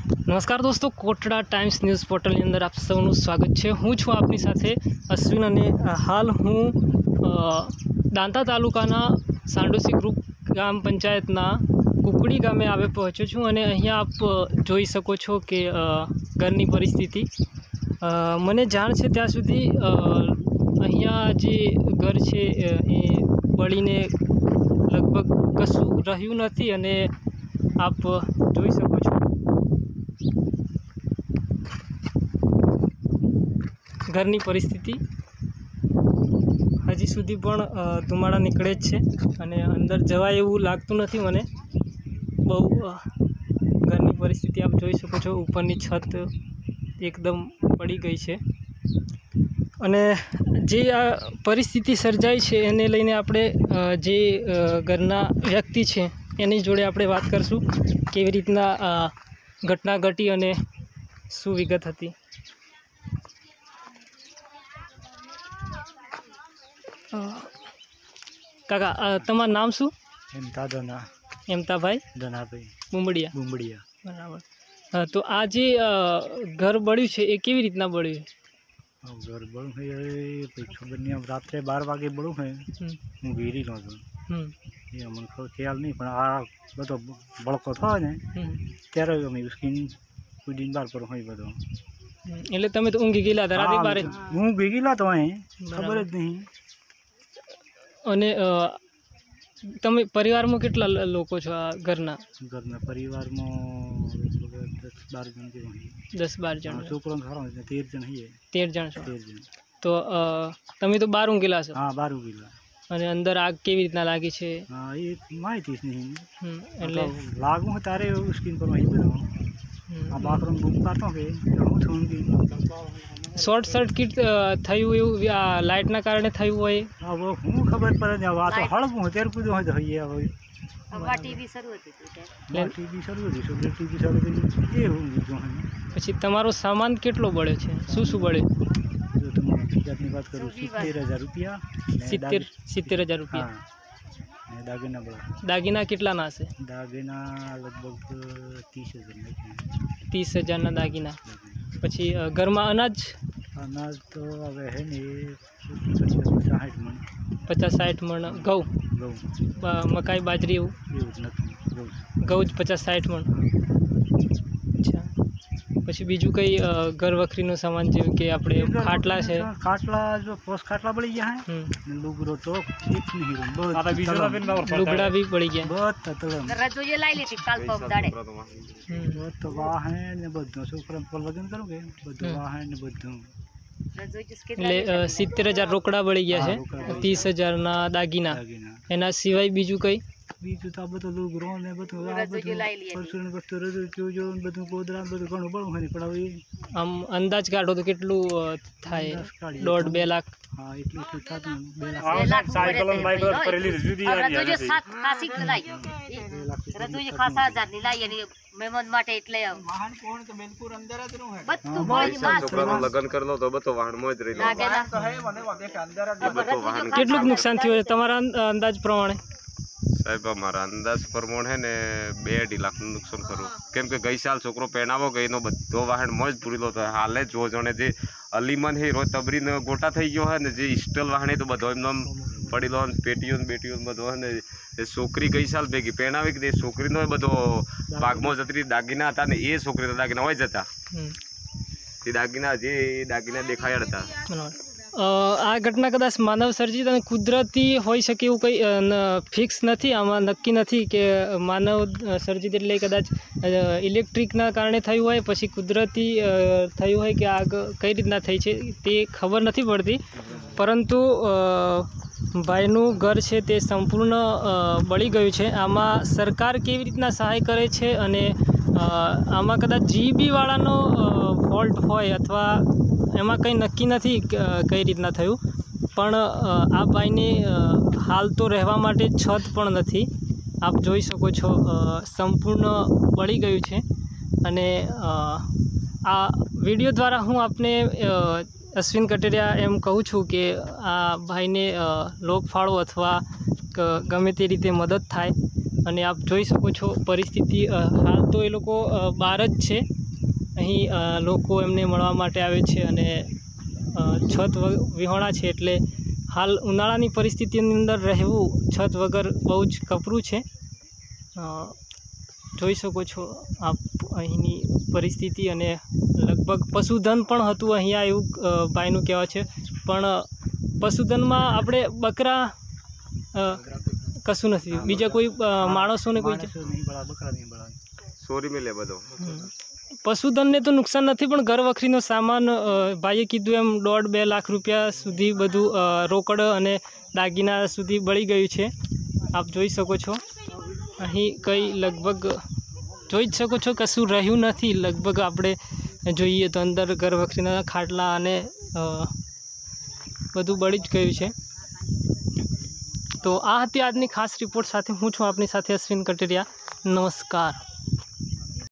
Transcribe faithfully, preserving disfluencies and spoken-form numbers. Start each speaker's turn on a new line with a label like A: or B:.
A: नमस्कार दोस्तों, Kotra times news portal अंदर आप सबનું स्वागत है। हूँ छूँ आपनी साथे अश्विन અને हाल हूँ दांता तालुकाना सांडोसी ग्रुप ग्राम पंचायतना कुकड़ी गामे आवे पहोंच्यो छूँ અને અહીંયા आप જોઈ શકો છો કે ઘરની પરિસ્થિતિ મને જાણ છે ત્યાં સુધી અહીંયા જે ઘર છે એ બળીને લગભગ કશું રહ્યું નથી અને आप જોઈ શકો છો घरनी परिस्थिति हजी सुधी पण धुमाड़ा निकळे ज छे अने अंदर जवाय एवुं लागतुं नथी। मने बहु घरनी परिस्थिति आप जोई शको छो। उपरनी छत एकदम पड़ी गई है अने जे आ परिस्थिति सर्जाई छे एने लईने आपणे जे घरना व्यक्ति छे एनी जोड़े आपणे वात करशुं केवी रीतना घटना घटी अने शुं विगत हती। काका तमार नाम शू?
B: एमता दना
A: एमता भाई
B: दना भाई
A: बुंबड़िया
B: बुंबड़िया
A: बराबर। तो आ जे घर बळ्युं छे ए केवी रीतना बळ्युं?
B: घर बळ्युं है खबर नहीं। अब रात्रे बार वागे बळ्युं है। हूँ वीरी नो छुं ए अमने खबर ख्याल नहीं पण आ बधो बळको थयो ने त्यारे अमे स्किन कूदीने बार पर होय बधो
A: એટલે તમે તો ઊંઘી ગયેલા હતા રાતે બારે?
B: હું ભેગીલા તો અહીં ખબર જ નહીં।
A: અને તમે પરિવારમાં કેટલા લોકો છો આ ઘરના?
B: ઘરના પરિવારમાં દસ બાર જણ જેવા
A: દસ બાર જણ
B: છોકરો ખરો તેર જણ હઈએ।
A: તેર જણ છો?
B: તેર જણ।
A: તો તમે તો બાર ઊંઘેલા છો?
B: હા બાર ઊંઘેલા।
A: અને અંદર આગ કેવી રીતના લાગી છે?
B: હા એ માહિતી જ નહીં
A: એટલે
B: લાગુ તારે સ્કીન પર અહીં બધું આ બાથરૂમ બુક કરતો કે હું છું કે
A: शॉर्ट सर्किट थयुं एवुं लाइटना कारणे थयुं होय?
B: अब हूँ खबर पड़े ने आ तो हळगुं तेर कूदो होय तो हईए होय।
C: अब टीवी शरू हती
B: तो टीवी शरू हती तो टीवी शरू हती ए हूँ जो है।
A: પછી તમારો સામાન કેટલો બળ્યો છે? શું શું બળ્યું?
B: जो तुम्हारा टिकटनी बात करूँ सित्तेर हज़ार रुपया
A: સિત્તેર સિત્તેર હજાર રૂપિયા
B: ने दागीना बड़ा
A: દાગીના કેટલાના હશે?
B: दागीना लगभग तीस हज़ार
A: तीस हज़ारना दागीना। પછી ઘરમાં અનાજ
B: अनाज तो हवे है ने साठ मन
A: पचास साठ मन घઉં
B: घઉં
A: મકાઈ બાજરી એવું
B: એવું જ નથી ઘઉં
A: ઘઉં જ પચાસ સાઠ મણ। અચ્છા પછી બીજું કંઈ ઘર વખરીનો સામાન જેવું કે આપણે ખાટલા છે?
B: ખાટલા જો પોસ ખાટલા બળી ગયા હે લુગડો તો એક નહીં બસ
A: આ બીજો લુગડા भी બળી ગયા
B: બસ તળમ
C: રજોઈએ લઈ લીધી કાલ પગ દાડે
B: બસ તો વાહે ને બધું છોકરા પર લગન કરું કે બધું વાહે ને બધું
A: એટલે સિત્તેર હજાર રોકડા બળી ગયા છે, ત્રીસ હજારના દાગીના, એના સિવાય બીજું કંઈ?
B: બીજું તો આ બધું લુગડો ને બધું આ બધું પરસું ને બધું રજૂ જોજો ને બધું ગોદરા બધું ઘણું બળું હોય પણ હવે
A: આમ અંદાજ કાઢો તો કેટલું થાય? દોઢ બે લાખ?
B: હા એટલું એટલું થતું બે
C: લાખ સાયકલ બાઇકલ કરેલી રજૂદી રજૂદી સાત ખાસી લાઈ રજૂદી ખાસા હજાર ની લાઈ અને મહેમાન માટે એટલે વાહન કોણ તો બિલકુલ અંદર જ રહે બધું બોલી માસ
D: છોકરાનું લગન કરલો તો બધો વાહણમાં જ રહી
C: લાગેલા તો હે મને વાગે કે અંદર જ
A: કેટલું નુકસાન થયું છે તમારા અંદાજ પ્રમાણે?
D: સાહેબ અમારા અંદાજ પ્રમાણે ને બે અઢી લાખનું નુકસાન ખરું, કેમ કે ગઈ સાલ છોકરો પહેણાવો ગઈનો બધો વાહણ મોજ પૂરેલો હતો। હાલે જો જણે જે અલીમન હે રોજ તબરીને ગોટા થઈ ગયો હોય ને જે સ્ટલ વાહણે તો બધો એમનો પડેલો પેટીઓ ને બેટીઓ બધો ને એ છોકરી ગઈ સાલ ભેગી પહેણાવી કે છોકરીનો બધો ભાગમાં જતી દાગીના હતા ને એ છોકરીના દાગીના હોય જતા એ દાગીના જે દાગીના દેખાયા હતા।
A: આ ઘટના કદાચ માનવ સર્જિત અને કુદરતી હોઈ શકે એવું કંઈ ફિક્સ નથી, આમાં નક્કી નથી કે માનવ સર્જિત એટલે કદાચ ઇલેક્ટ્રિકના કારણે થયું હોય પછી કુદરતી થયું હોય કે આગ કઈ રીતના થઈ છે તે ખબર નથી પડતી। પરંતુ ભાઈનું ઘર છે તે સંપૂર્ણ બળી ગયું છે। આમાં સરકાર કેવી રીતના સહાય કરે છે અને આમાં કદાચ જીબીવાળાનો ફોલ્ટ હોય અથવા એમાં કંઈ નક્કી નથી કઈ રીતના થયું, પણ આ ભાઈને હાલ તો રહેવા માટે છત પણ નથી। આપ જોઈ શકો છો સંપૂર્ણ બળી ગયું છે અને આ વિડીયો દ્વારા હું આપને અશ્વિન કટેરિયા એમ કહું છું કે આ ભાઈને લોકફાળો અથવા ગમે તે રીતે મદદ થાય। અને આપ જોઈ શકો છો પરિસ્થિતિ હાલ તો એ લોકો બહાર જ છે। અહીં લોકો એમને મળવા માટે આવે છે અને છત વિહોણા છે, એટલે હાલ ઉનાળાની પરિસ્થિતિની અંદર રહેવું છત વગર બહુ જ કપરું છે। જોઈ શકો છો આપ અહીંની પરિસ્થિતિ, અને લગભગ પશુધન પણ હતું અહીંયા એવું ભાઈનું કહેવા છે, પણ પશુધનમાં આપણે બકરા કશું નથી, બીજા કોઈ માણસોને કોઈ
D: ચોરી મેલે બધો
A: પશુધનને તો નુકસાન નથી, પણ ઘર વખરીનો સામાન ભાઈએ કીધું એમ દોઢ બે લાખ રૂપિયા સુધી બધું રોકડ અને દાગીના સુધી બળી ગયું છે। આપ જોઈ શકો છો અહીં કંઈ લગભગ જોઈ જ શકો છો કશું રહ્યું નથી। લગભગ આપણે જોઈએ તો અંદર ઘર વખરીના ખાટલા અને બધું બળી જ ગયું છે। તો આ હતી આજની ખાસ રિપોર્ટ સાથે હું છું આપની સાથે અશ્વિન કટેરિયા। નમસ્કાર।